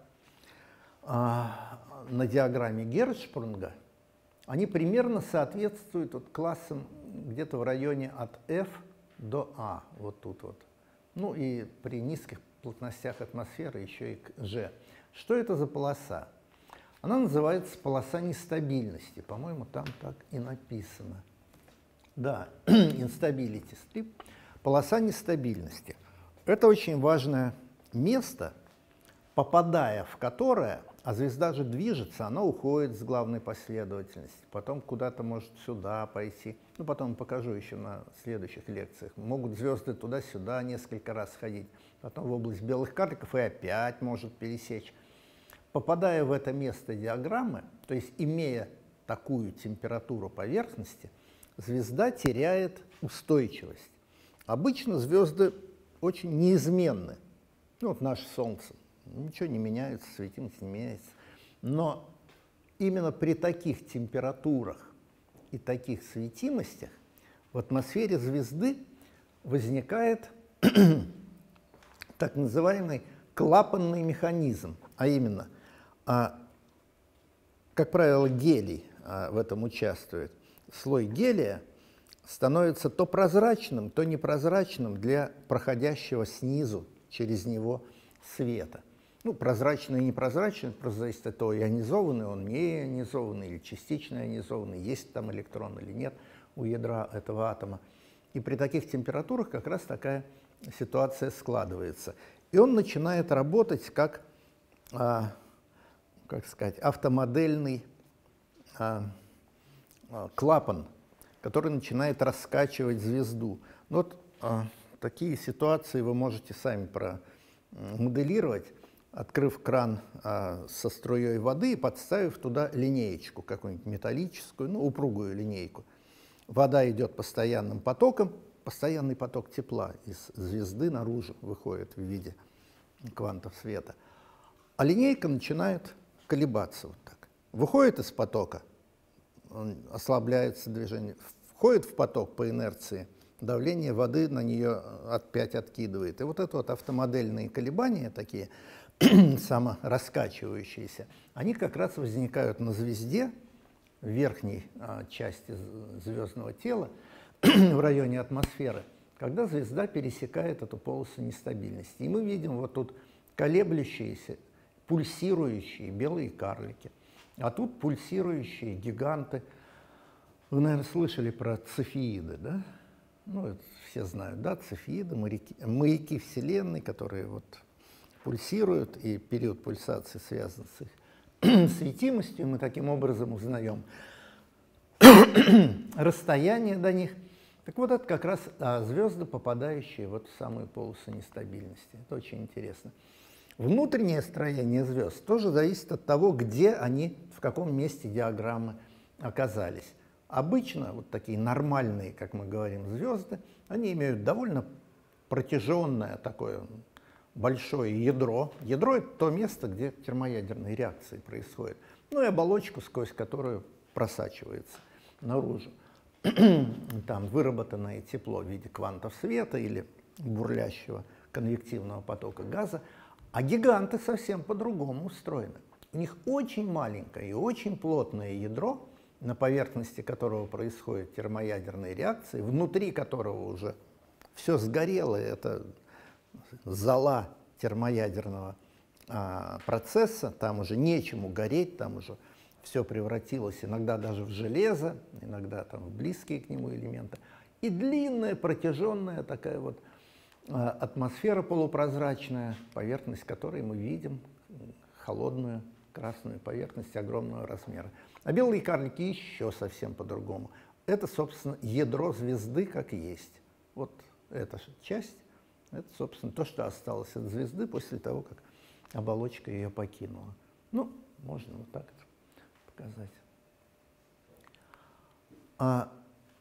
а, на диаграмме Герцшпрунга. Они примерно соответствуют вот классам где-то в районе от F до A, вот тут вот. Ну и при низких плотностях атмосферы еще и к G. Что это за полоса? Она называется полоса нестабильности. По-моему, там так и написано. Да, instability strip. Полоса нестабильности. Это очень важное место, попадая в которое, а звезда же движется, она уходит с главной последовательности, потом куда-то может сюда пойти. Ну, потом покажу еще на следующих лекциях. Могут звезды туда-сюда несколько раз ходить, потом в область белых карликов и опять может пересечь. Попадая в это место диаграммы, то есть имея такую температуру поверхности, звезда теряет устойчивость. Обычно звезды очень неизменны. Ну, вот наше Солнце. Ничего не меняется, светимость не меняется. Но именно при таких температурах и таких светимостях в атмосфере звезды возникает так называемый клапанный механизм, а именно, а, как правило, гелий а, в этом участвует. Слой гелия становится то прозрачным, то непрозрачным для проходящего снизу через него света. Ну, прозрачный и непрозрачный просто зависит от того, ионизованный он, не ионизованный или частично ионизованный, есть там электрон или нет у ядра этого атома. И при таких температурах как раз такая ситуация складывается. И он начинает работать как, а, как сказать, автомодельный а, а, клапан, который начинает раскачивать звезду. Ну, вот а, такие ситуации вы можете сами промоделировать, открыв кран а, со струей воды и подставив туда линеечку, какую-нибудь металлическую, ну, упругую линейку. Вода идет постоянным потоком, постоянный поток тепла из звезды наружу выходит в виде квантов света. А линейка начинает колебаться вот так. Выходит из потока, он ослабляется движение, входит в поток по инерции, давление воды на нее опять откидывает. И вот это вот автомодельные колебания такие, самораскачивающиеся, они как раз возникают на звезде, в верхней а, части звездного тела, в районе атмосферы, когда звезда пересекает эту полосу нестабильности. И мы видим вот тут колеблющиеся, пульсирующие белые карлики, а тут пульсирующие гиганты. Вы, наверное, слышали про цефеиды, да? Ну, это все знают, да, цефеиды, маяки, маяки Вселенной, которые вот пульсируют, и период пульсации связан с их светимостью, мы таким образом узнаем расстояние до них. Так вот, это как раз а, звезды, попадающие вот в самую полосу нестабильности. Это очень интересно. Внутреннее строение звезд тоже зависит от того, где они, в каком месте диаграммы оказались. Обычно вот такие нормальные, как мы говорим, звезды, они имеют довольно протяженное такое большое ядро. Ядро — это то место, где термоядерные реакции происходят. Ну и оболочку, сквозь которую просачивается наружу. Там выработанное тепло в виде квантов света или бурлящего конвективного потока газа. А гиганты совсем по-другому устроены. У них очень маленькое и очень плотное ядро, на поверхности которого происходят термоядерные реакции, внутри которого уже все сгорело, это зола термоядерного а, процесса, там уже нечему гореть, там уже все превратилось иногда даже в железо, иногда там в близкие к нему элементы. И длинная, протяженная такая вот а, атмосфера полупрозрачная, поверхность которой мы видим, холодную красную поверхность огромного размера. А белые карлики еще совсем по-другому. Это, собственно, ядро звезды как есть. Вот эта часть. Это, собственно, то, что осталось от звезды после того, как оболочка ее покинула. Ну, можно вот так это показать. А,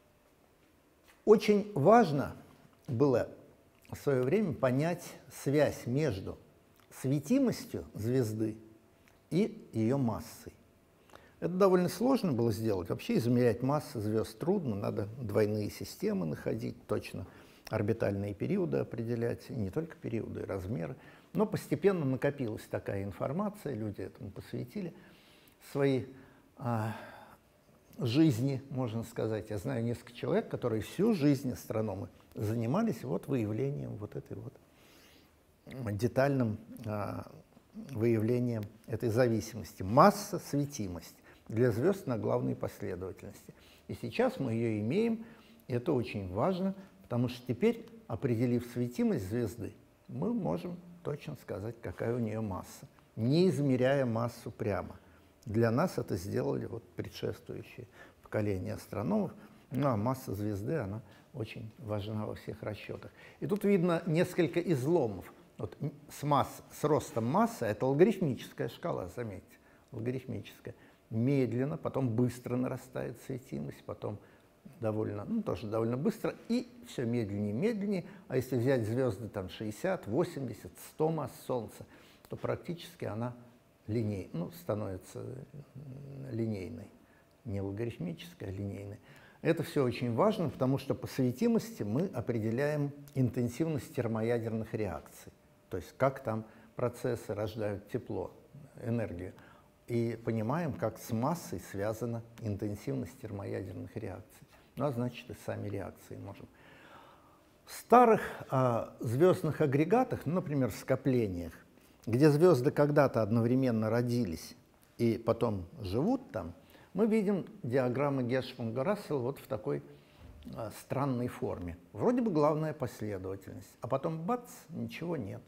очень важно было в свое время понять связь между светимостью звезды и ее массой. Это довольно сложно было сделать. Вообще измерять массу звезд трудно, надо двойные системы находить, точно орбитальные периоды определять, и не только периоды, и размеры. Но постепенно накопилась такая информация, люди этому посвятили свои а, жизни, можно сказать. Я знаю несколько человек, которые всю жизнь, астрономы, занимались вот выявлением вот этой вот детальным а, выявлением этой зависимости. Масса, светимость для звезд на главной последовательности. И сейчас мы ее имеем, и это очень важно, потому что теперь, определив светимость звезды, мы можем точно сказать, какая у нее масса, не измеряя массу прямо. Для нас это сделали вот предшествующие поколения астрономов. Ну, а масса звезды, она очень важна во всех расчетах. И тут видно несколько изломов. Вот с, масс, с ростом массы, это логарифмическая шкала, заметьте, логарифмическая. Медленно, потом быстро нарастает светимость, потом довольно, ну, тоже довольно быстро, и все медленнее и медленнее. А если взять звезды там шестьдесят, восемьдесят, сто масс Солнца, то практически она линей, ну, становится линейной, не логарифмической, а линейной. Это все очень важно, потому что по светимости мы определяем интенсивность термоядерных реакций, то есть как там процессы рождают тепло, энергию, и понимаем, как с массой связана интенсивность термоядерных реакций. Ну, а значит, и сами реакции можем. В старых а, звездных агрегатах, ну, например, в скоплениях, где звезды когда-то одновременно родились и потом живут там, мы видим диаграммы Гершвинга-Рассела вот в такой а, странной форме. Вроде бы главная последовательность, а потом бац, ничего нет.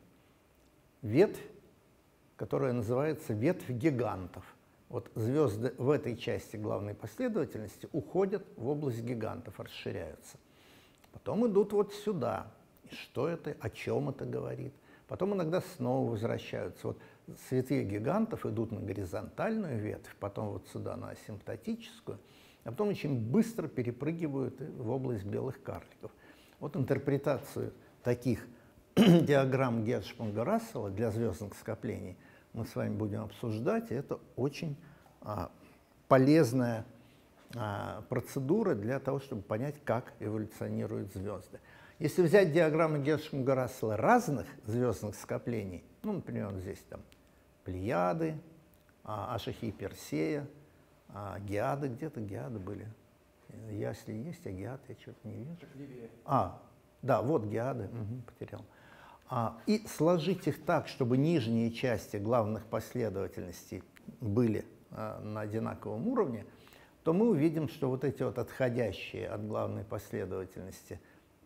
Ветвь, которая называется ветвь гигантов. Вот звезды в этой части главной последовательности уходят в область гигантов, расширяются. Потом идут вот сюда. И что это, о чем это говорит? Потом иногда снова возвращаются. Вот ветви гигантов идут на горизонтальную ветвь, потом вот сюда на асимптотическую, а потом очень быстро перепрыгивают в область белых карликов. Вот интерпретацию таких диаграмм Гершвинга-Рассела для звездных скоплений мы с вами будем обсуждать, и это очень а, полезная а, процедура для того, чтобы понять, как эволюционируют звезды. Если взять диаграммы Гершвинга-Рассела разных звездных скоплений, ну, например, вот здесь там Плеяды, а, Ашихи и Персея, а, Геады, где-то Геады были. Если есть, а Геад я что-то не вижу. А, да, вот Геады, угу, потерял. А, и сложить их так, чтобы нижние части главных последовательностей были а, на одинаковом уровне, то мы увидим, что вот эти вот отходящие от главной последовательности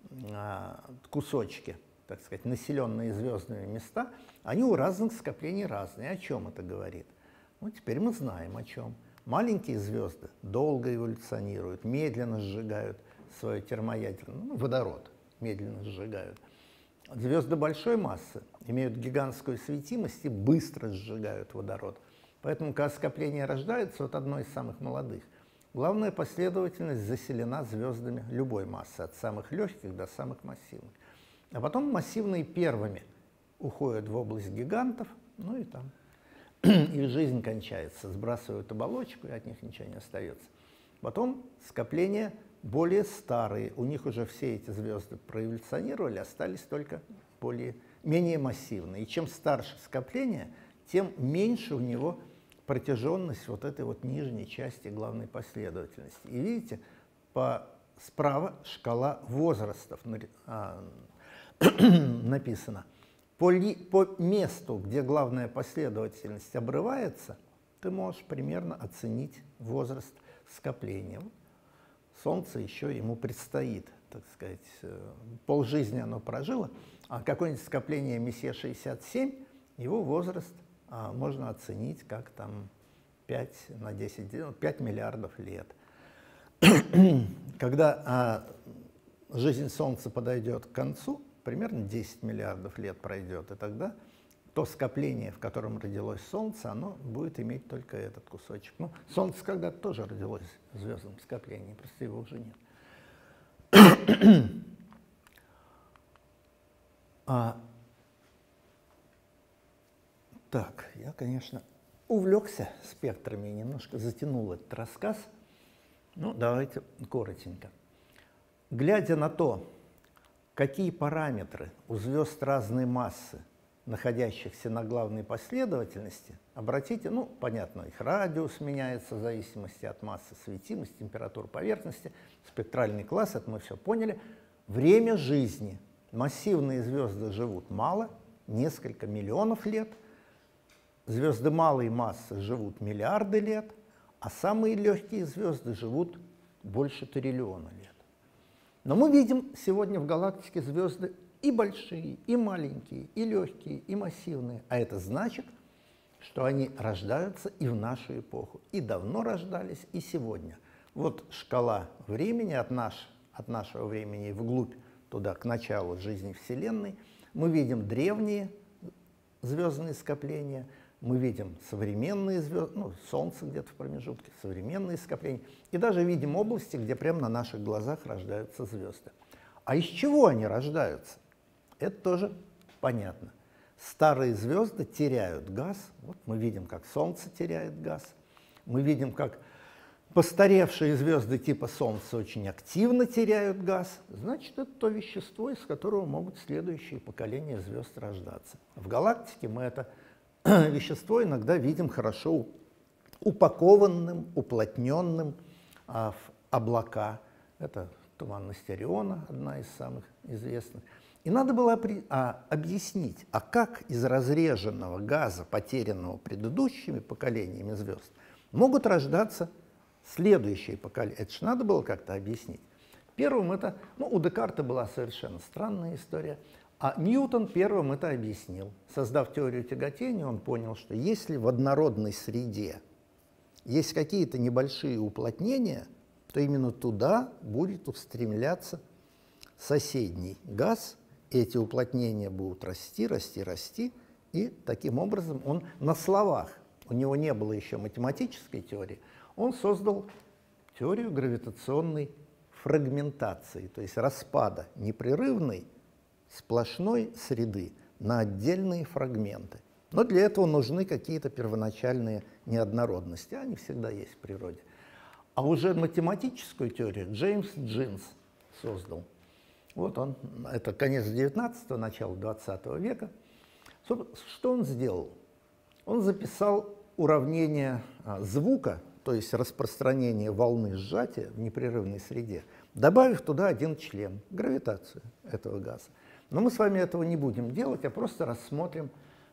а, кусочки, так сказать, населенные звездными места, они у разных скоплений разные. О чем это говорит? Ну, теперь мы знаем, о чем. Маленькие звезды долго эволюционируют, медленно сжигают свое термоядерное, ну, водород медленно сжигают. Звезды большой массы имеют гигантскую светимость и быстро сжигают водород. Поэтому, когда скопление рождается, вот одно из самых молодых, главная последовательность заселена звездами любой массы, от самых легких до самых массивных. А потом массивные первыми уходят в область гигантов, ну и там их жизнь кончается, сбрасывают оболочку, и от них ничего не остается. Потом скопления более старые, у них уже все эти звезды проэволюционировали, остались только более, менее массивные. И чем старше скопление, тем меньше у него протяженность вот этой вот нижней части главной последовательности. И видите, по, справа шкала возрастов а, написано. По, ли, по месту, где главная последовательность обрывается, ты можешь примерно оценить возраст скопления. Солнце еще ему предстоит, так сказать, полжизни оно прожило, а какое-нибудь скопление Мессье шестьдесят семь, его возраст а, можно оценить как там пять на десять, пять миллиардов лет. Когда а, жизнь Солнца подойдет к концу, примерно десять миллиардов лет пройдет, и тогда то скопление, в котором родилось Солнце, оно будет иметь только этот кусочек. Ну, Солнце когда-то тоже родилось в звездном скоплении, просто его уже нет. а, так, я, конечно, увлекся спектрами и немножко затянул этот рассказ. Ну, давайте коротенько. Глядя на то, какие параметры у звезд разной массы, находящихся на главной последовательности, обратите, ну, понятно, их радиус меняется в зависимости от массы, светимости, температуры поверхности, спектральный класс, это мы все поняли. Время жизни. Массивные звезды живут мало, несколько миллионов лет, звезды малой массы живут миллиарды лет, а самые легкие звезды живут больше триллиона лет. Но мы видим сегодня в галактике звезды и большие, и маленькие, и легкие, и массивные. А это значит, что они рождаются и в нашу эпоху, и давно рождались, и сегодня. Вот шкала времени от, наш, от нашего времени вглубь туда, к началу жизни Вселенной. Мы видим древние звездные скопления, мы видим современные звезды, ну, Солнце где-то в промежутке, современные скопления, и даже видим области, где прямо на наших глазах рождаются звезды. А из чего они рождаются? Это тоже понятно. Старые звезды теряют газ. Вот мы видим, как Солнце теряет газ. Мы видим, как постаревшие звезды типа Солнца очень активно теряют газ. Значит, это то вещество, из которого могут следующие поколения звезд рождаться. В галактике мы это вещество иногда видим хорошо упакованным, уплотненным а, в облака. Это туманность Ориона, одна из самых известных. И надо было а, объяснить, а как из разреженного газа, потерянного предыдущими поколениями звезд, могут рождаться следующие поколения. Это же надо было как-то объяснить. Первым это, ну, у Декарта была совершенно странная история, а Ньютон первым это объяснил. Создав теорию тяготения, он понял, что если в однородной среде есть какие-то небольшие уплотнения, то именно туда будет устремляться соседний газ. Эти уплотнения будут расти, расти, расти, и таким образом он на словах, у него не было еще математической теории, он создал теорию гравитационной фрагментации, то есть распада непрерывной сплошной среды на отдельные фрагменты. Но для этого нужны какие-то первоначальные неоднородности, они всегда есть в природе. А уже математическую теорию Джеймс Джинс создал. Вот он, это конец девятнадцатого, начало двадцатого века. Что он сделал? Он записал уравнение а, звука, то есть распространение волны сжатия в непрерывной среде, добавив туда один член, гравитацию этого газа. Но мы с вами этого не будем делать, а просто рассмотрим,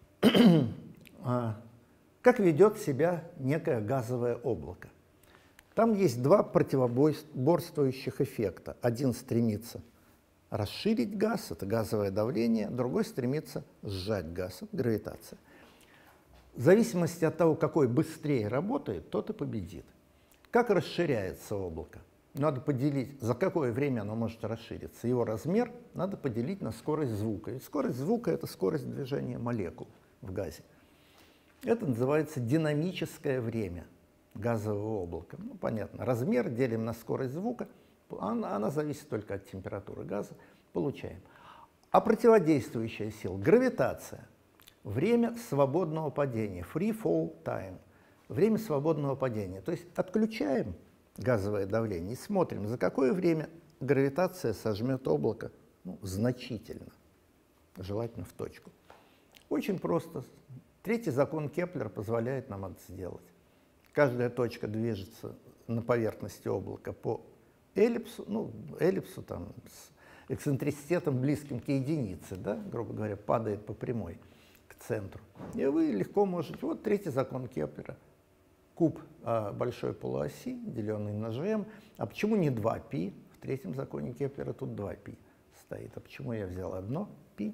а, как ведет себя некое газовое облако. Там есть два противоборствующих эффекта. Один стремится расширить газ, это газовое давление, другой стремится сжать газ, это гравитация. В зависимости от того, какой быстрее работает, тот и победит. Как расширяется облако? Надо поделить, за какое время оно может расшириться. Его размер надо поделить на скорость звука. И скорость звука — это скорость движения молекул в газе. Это называется динамическое время газового облака. Ну, понятно, размер делим на скорость звука, она, она зависит только от температуры газа, получаем. А противодействующая сила — гравитация. Время свободного падения, free fall time, время свободного падения. То есть отключаем газовое давление и смотрим, за какое время гравитация сожмет облако, ну, значительно, желательно в точку. Очень просто. Третий закон Кеплера позволяет нам это сделать. Каждая точка движется на поверхности облака по эллипсу, ну, эллипсу там, с эксцентриситетом, близким к единице, да, грубо говоря, падает по прямой к центру. И вы легко можете, вот третий закон Кеплера, куб а, большой полуоси, деленный на жм. А почему не два пи? В третьем законе Кеплера тут два пи стоит. А почему я взял одно пи?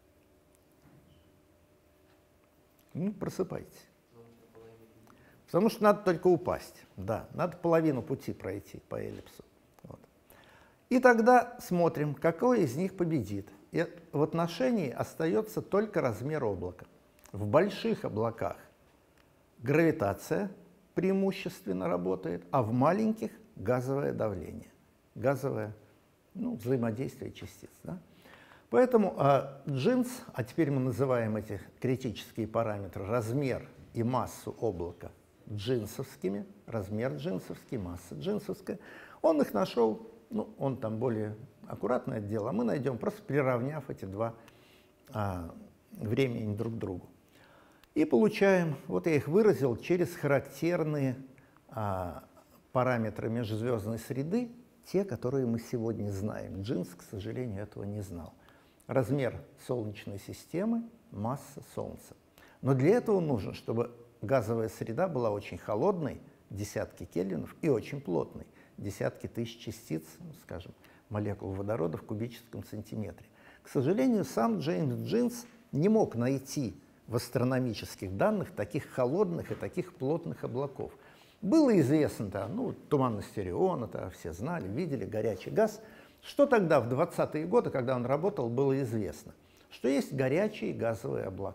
Ну, просыпайтесь. Потому что надо только упасть. Да, надо половину пути пройти по эллипсу. Вот. И тогда смотрим, какой из них победит. И в отношении остается только размер облака. В больших облаках гравитация преимущественно работает, а в маленьких газовое давление, газовое, ну, взаимодействие частиц. Да? Поэтому а, Джинс, а теперь мы называем эти критические параметры размер и массу облака джинсовскими, размер джинсовский, масса джинсовская, он их нашел, ну, он там более аккуратное дело, а мы найдем, просто приравняв эти два а, времени друг к другу. И получаем, вот я их выразил через характерные а, параметры межзвездной среды, те, которые мы сегодня знаем. Джинс, к сожалению, этого не знал. Размер Солнечной системы, масса Солнца. Но для этого нужно, чтобы газовая среда была очень холодной, десятки кельвинов, и очень плотной, десятки тысяч частиц, скажем, молекул водорода в кубическом сантиметре. К сожалению, сам Джеймс Джинс не мог найти в астрономических данных таких холодных и таких плотных облаков. Было известно, да, ну, туманность Ориона, да, все знали, видели горячий газ. Что тогда, в двадцатые годы, когда он работал, было известно? Что есть горячие газовые облака.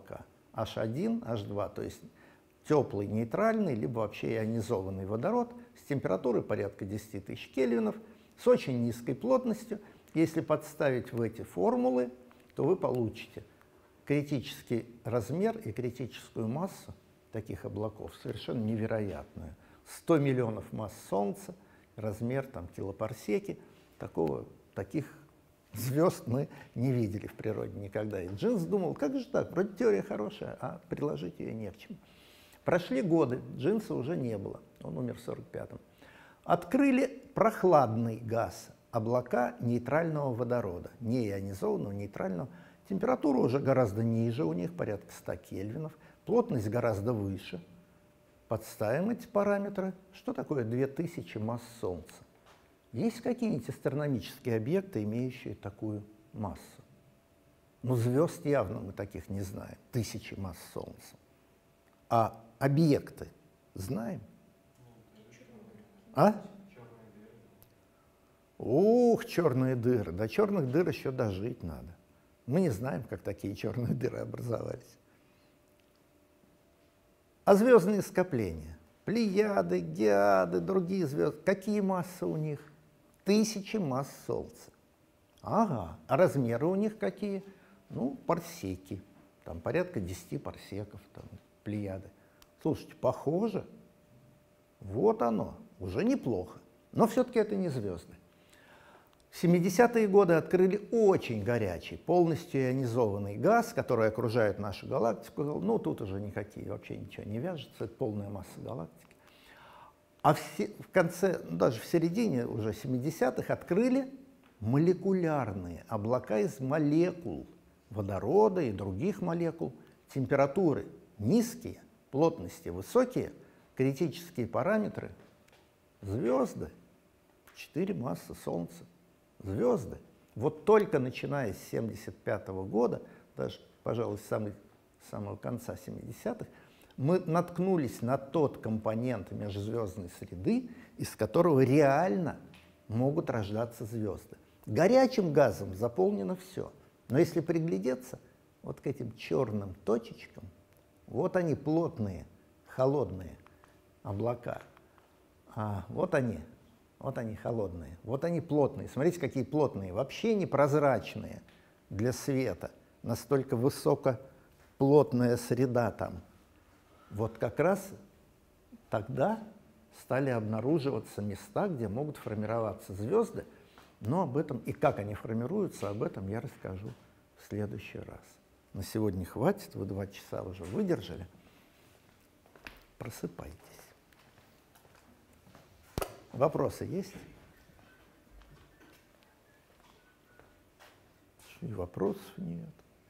эйч один, эйч два, то есть теплый, нейтральный, либо вообще ионизованный водород с температурой порядка десяти тысяч кельвинов, с очень низкой плотностью. Если подставить в эти формулы, то вы получите критический размер и критическую массу таких облаков, совершенно невероятную. сто миллионов масс Солнца, размер там килопарсеки, такого, таких звезд мы не видели в природе никогда. И Джинс думал, как же так, вроде теория хорошая, а приложить ее не к чему. Прошли годы, Джинса уже не было, он умер в сорок пятом. Открыли прохладный газ, облака нейтрального водорода, не ионизованного, нейтрального. Температура уже гораздо ниже у них, порядка ста кельвинов, плотность гораздо выше. Подставим эти параметры. Что такое две тысячи масс Солнца? Есть какие-нибудь астрономические объекты, имеющие такую массу? Ну, звезд явно мы таких не знаем, тысячи масс Солнца. А объекты знаем? А? Ух, черные дыры. До черных дыр еще дожить надо. Мы не знаем, как такие черные дыры образовались. А звездные скопления? Плеяды, Геады, другие звезды. Какие массы у них? Тысячи масс Солнца. Ага. А размеры у них какие? Ну, парсеки. Там порядка десяти парсеков, там, Плеяды. Слушайте, похоже. Вот оно. Уже неплохо. Но все-таки это не звезды. В семидесятые годы открыли очень горячий, полностью ионизованный газ, который окружает нашу галактику. Ну, тут уже никакие, вообще ничего не вяжется, это полная масса галактики. А в, в конце, даже в середине уже семидесятых открыли молекулярные облака из молекул водорода и других молекул. Температуры низкие, плотности высокие, критические параметры. Звезды, четыре массы Солнца. Звезды. Вот только начиная с семьдесят пятого года, даже, пожалуй, с самой, самого конца семидесятых, мы наткнулись на тот компонент межзвездной среды, из которого реально могут рождаться звезды. Горячим газом заполнено все. Но если приглядеться вот к этим черным точечкам, вот они плотные, холодные облака. А вот они. Вот они холодные, вот они плотные. Смотрите, какие плотные, вообще непрозрачные для света. Настолько высокоплотная среда там. Вот как раз тогда стали обнаруживаться места, где могут формироваться звезды. Но об этом и как они формируются, об этом я расскажу в следующий раз. На сегодня хватит, вы два часа уже выдержали. Просыпайтесь. Вопросы есть? И вопросов нет.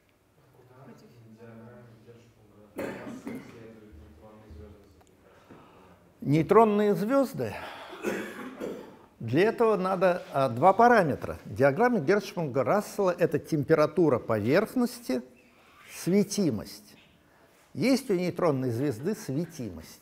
Нейтронные звезды. Для этого надо а, два параметра. Диаграмма Герцшпруга-Рассела — это температура поверхности, светимость. Есть у нейтронной звезды светимость.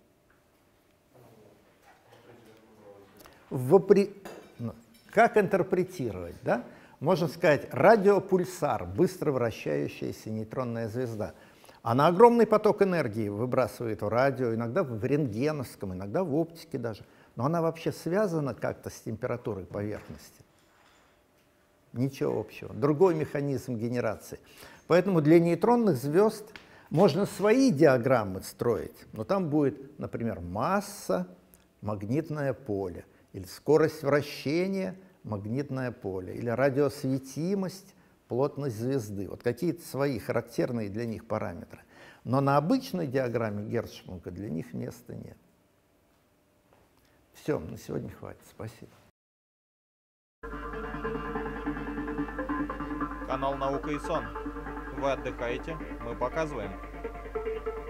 Вопри... Как интерпретировать? Да? Можно сказать, радиопульсар, быстро вращающаяся нейтронная звезда. Она огромный поток энергии выбрасывает в радио, иногда в рентгеновском, иногда в оптике даже. Но она вообще связана как-то с температурой поверхности? Ничего общего. Другой механизм генерации. Поэтому для нейтронных звезд можно свои диаграммы строить, но там будет, например, масса, магнитное поле, или скорость вращения, магнитное поле, или радиосветимость, плотность звезды. Вот какие-то свои характерные для них параметры. Но на обычной диаграмме Герцшпруга для них места нет. Все, на сегодня хватит. Спасибо. Канал «Наука и сон». Вы отдыхаете, мы показываем.